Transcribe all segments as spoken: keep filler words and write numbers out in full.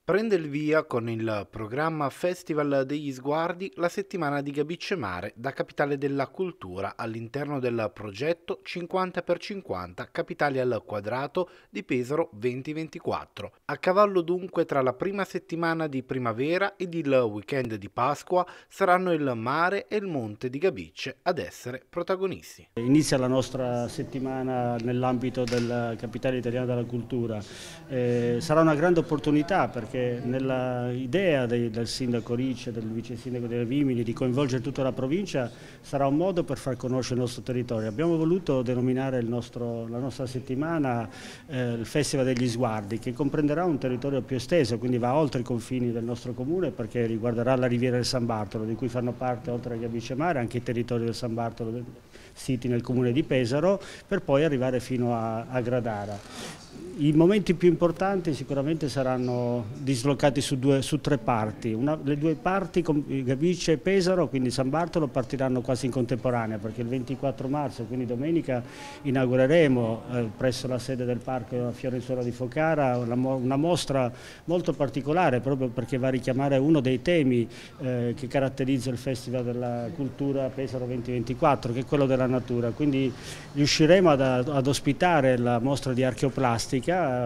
Prende il via con il programma Festival degli Sguardi la settimana di Gabicce Mare da Capitale della Cultura all'interno del progetto cinquanta per cinquanta Capitali al Quadrato di Pesaro duemilaventiquattro. A cavallo dunque tra la prima settimana di primavera ed il weekend di Pasqua saranno il mare e il monte di Gabicce ad essere protagonisti. Inizia la nostra settimana nell'ambito del Capitale Italiano della Cultura. Eh, sarà una grande opportunità perché nella idea dei, del sindaco Ricci e del vice sindaco delle Vimini di coinvolgere tutta la provincia sarà un modo per far conoscere il nostro territorio. Abbiamo voluto denominare il nostro, la nostra settimana eh, il Festival degli Sguardi, che comprenderà un territorio più esteso, quindi va oltre i confini del nostro comune perché riguarderà la riviera del San Bartolo, di cui fanno parte oltre a Gabicce Mare anche i territori del San Bartolo siti nel comune di Pesaro, per poi arrivare fino a, a Gradara. I momenti più importanti sicuramente saranno dislocati su, due, su tre parti. Una, le due parti, Gabicce e Pesaro, quindi San Bartolo, partiranno quasi in contemporanea perché il ventiquattro marzo, quindi domenica, inaugureremo eh, presso la sede del Parco Fiorenzuola di Focara una, una mostra molto particolare proprio perché va a richiamare uno dei temi eh, che caratterizza il Festival della Cultura Pesaro duemilaventiquattro, che è quello della natura. Quindi riusciremo ad, ad ospitare la mostra di archeoplastica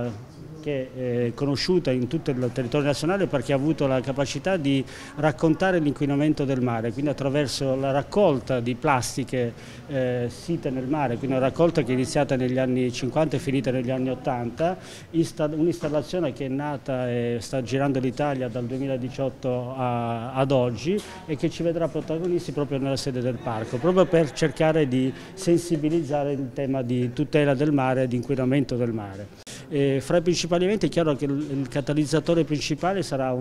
che è conosciuta in tutto il territorio nazionale perché ha avuto la capacità di raccontare l'inquinamento del mare, quindi attraverso la raccolta di plastiche eh, site nel mare, quindi una raccolta che è iniziata negli anni cinquanta e finita negli anni ottanta, un'installazione che è nata e sta girando l'Italia dal duemiladiciotto a, ad oggi e che ci vedrà protagonisti proprio nella sede del parco, proprio per cercare di sensibilizzare il tema di tutela del mare e di inquinamento del mare. E fra i principali eventi è chiaro che il, il catalizzatore principale sarà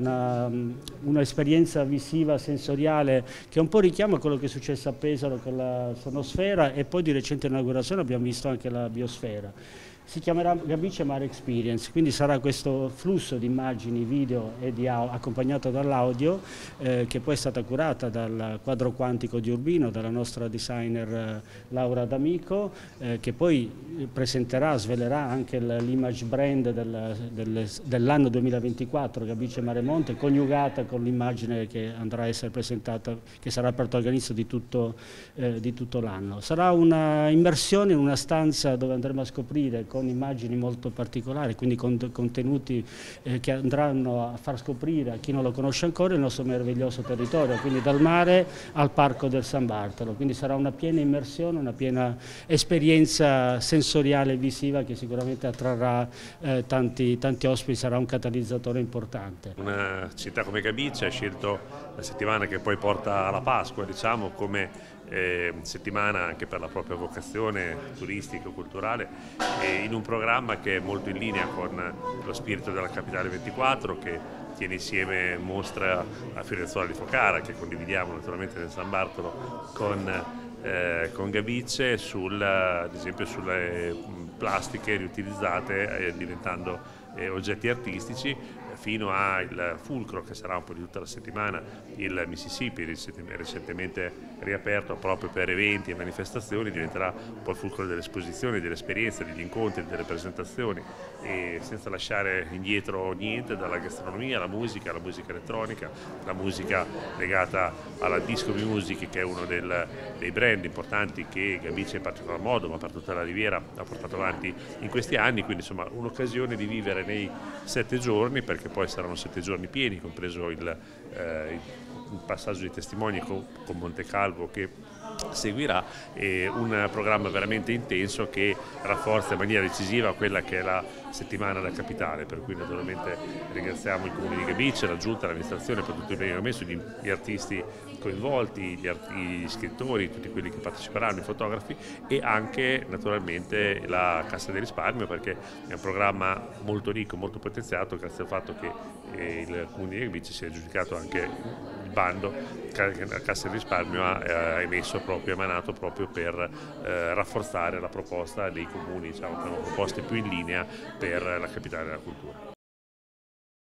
un'esperienza visiva, sensoriale, che un po' richiama quello che è successo a Pesaro con la sonosfera e poi di recente inaugurazione abbiamo visto anche la biosfera. Si chiamerà Gabicce Mare Experience, quindi sarà questo flusso di immagini, video e di accompagnato dall'audio eh, che poi è stata curata dal quadro quantico di Urbino, dalla nostra designer eh, Laura D'Amico, eh, che poi presenterà, svelerà anche l'image brand del, del, dell'anno duemilaventiquattro, Gabicce Mare Monte, coniugata con l'immagine che andrà a essere presentata, che sarà protagonista di tutto, eh, di tutto l'anno. Sarà una immersione in una stanza dove andremo a scoprire con immagini molto particolari, quindi con contenuti eh, che andranno a far scoprire a chi non lo conosce ancora il nostro meraviglioso territorio, quindi dal mare al Parco del San Bartolo, quindi sarà una piena immersione, una piena esperienza sensoriale e visiva che sicuramente attrarrà eh, tanti, tanti ospiti, sarà un catalizzatore importante. Una città come Gabicce ha scelto la settimana che poi porta alla Pasqua, diciamo, come Eh, settimana anche per la propria vocazione turistico-culturale e in un programma che è molto in linea con lo spirito della Capitale ventiquattro, che tiene insieme mostra a Fiorenzuola di Focara, che condividiamo naturalmente nel San Bartolo con, eh, con Gabicce, sul, ad esempio sulle plastiche riutilizzate eh, diventando eh, oggetti artistici, fino al fulcro che sarà un po' di tutta la settimana, il Mississippi, recentemente riaperto proprio per eventi e manifestazioni, diventerà un po' il fulcro delle esposizioni, delle esperienze, degli incontri, delle presentazioni, e senza lasciare indietro niente, dalla gastronomia alla musica, alla musica elettronica, la musica legata alla disco music, che è uno del, dei brand importanti che Gabicce in particolar modo, ma per tutta la Riviera, ha portato avanti in questi anni, quindi insomma un'occasione di vivere nei sette giorni, perché poi saranno sette giorni pieni, compreso il, eh, il passaggio di testimoni con, con Montecalvo che seguirà, e un programma veramente intenso che rafforza in maniera decisiva quella che è la settimana della capitale, per cui naturalmente ringraziamo il Comune di Gabicce, la Giunta, l'amministrazione per tutto il impegno messo, gli, gli artisti coinvolti, gli, art gli scrittori, tutti quelli che parteciperanno, i fotografi, e anche naturalmente la Cassa di Risparmio, perché è un programma molto ricco, molto potenziato grazie al fatto che eh, il Comune di Gabicce si è aggiudicato anche il bando che la Cassa di Risparmio ha eh, emesso proprio, emanato proprio per eh, rafforzare la proposta dei comuni, diciamo, proposte più in linea per la Capitale della Cultura.